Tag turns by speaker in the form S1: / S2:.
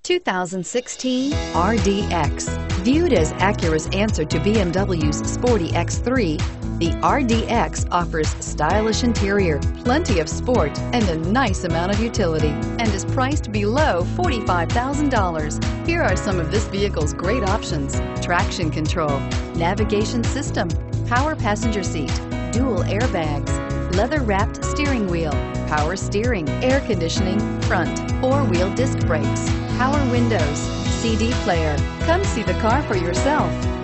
S1: 2016 RDX. Viewed as Acura's answer to BMW's sporty X3, the RDX offers stylish interior, plenty of sport, and a nice amount of utility, and is priced below $45,000. Here are some of this vehicle's great options: traction control, navigation system, power passenger seat, dual airbags, leather-wrapped steering wheel, power steering, air conditioning, front, four-wheel disc brakes, power windows, CD player. Come see the car for yourself.